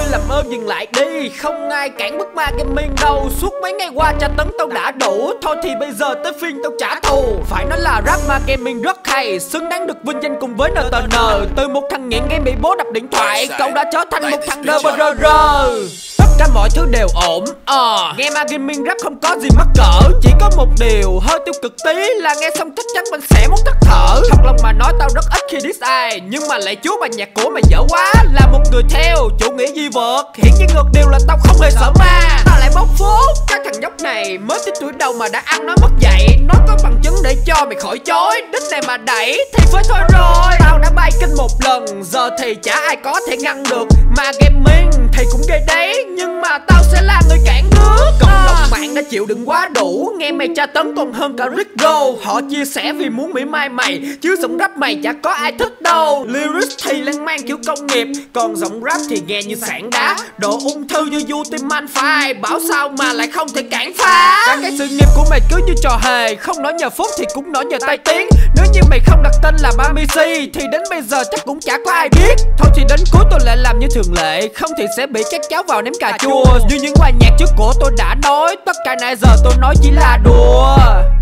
làm ơn dừng lại đi, không ai cản bước ma gaming đâu. Suốt mấy ngày qua tra tấn tao đã đủ, thôi thì bây giờ tới phiên tao trả thù. Phải nói là rap ma gaming rất hay, xứng đáng được vinh danh cùng với NTN. Từ một thằng nghiện game bị bố đập điện thoại, cậu đã trở thành một thằng DBRR. Tất cả mọi thứ đều ổn, nghe ma gaming rap không có gì mắc cỡ. Chỉ có một điều hơi tiêu cực tí là nghe xong chắc chắn mình sẽ muốn tắt thở. Thật lòng mà nói tao rất ít khi diss ai, nhưng mà lại chúa bài nhạc của mày dở quá. Là một người theo chủ nghĩa di vật, hiển nhiên ngược điều là tao không hề sợ ma. Tao lại bóc phốt cái thằng nhóc này mới tới tuổi đầu mà đã ăn nói mất dạy. Nó có bằng chứng để cho mày khỏi chối, đích này mà đẩy thì phải thôi rồi. Tao đã bay kinh một lần, giờ thì chả ai có thể ngăn được. Ma gaming thì cũng ghê đấy, nhưng mà tao sẽ là người cản nước. Cộng đồng mạng đã chịu đựng quá đủ, nghe mày tra tấn còn hơn cả Rico. Họ chia sẻ vì muốn mỉa mai mày, chứ giọng rap mày chả có ai thích đâu. Lyrics thì lan man kiểu công nghiệp, còn giọng rap thì nghe như sảng đá. Độ ung thư như du tim man phai, bảo sao mà lại không thể cản phá. Cả cái sự nghiệp của mày cứ như trò hề, không nói nhờ phúc thì cũng nói nhờ tai tiếng. Nếu như mày không đặt tên là Mami C thì đến bây giờ chắc cũng chả có ai biết. Thôi thì đến cuối tôi lại làm như thường lệ, không thì sẽ bị các cháu vào ném cà chua. Như những bài nhạc trước của tôi đã nói, tất cả nãy giờ tôi nói chỉ là đùa.